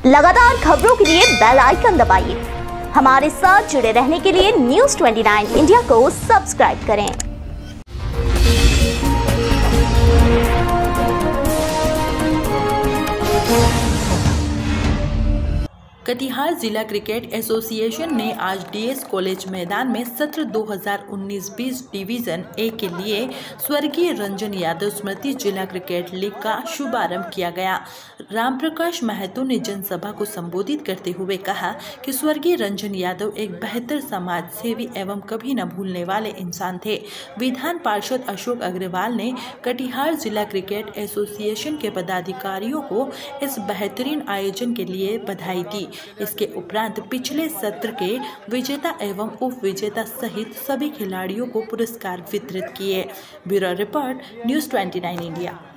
लगातार खबरों के लिए बेल आइकन दबाइए। हमारे साथ जुड़े रहने के लिए न्यूज़ 29 इंडिया को सब्सक्राइब करें। कटिहार जिला क्रिकेट एसोसिएशन ने आज डीएस कॉलेज मैदान में सत्र 2019-20 डिवीजन ए के लिए स्वर्गीय रंजन यादव स्मृति जिला क्रिकेट लीग का शुभारंभ किया गया। रामप्रकाश महतो ने जनसभा को संबोधित करते हुए कहा कि स्वर्गीय रंजन यादव एक बेहतर समाज सेवी एवं कभी न भूलने वाले इंसान थे। विधान पार्षद अशोक अग्रवाल ने कटिहार जिला क्रिकेट एसोसिएशन के पदाधिकारियों को इस बेहतरीन आयोजन के लिए बधाई दी। इसके उपरांत पिछले सत्र के विजेता एवं उप विजेता सहित सभी खिलाड़ियों को पुरस्कार वितरित किए। Bureau report news 29 India.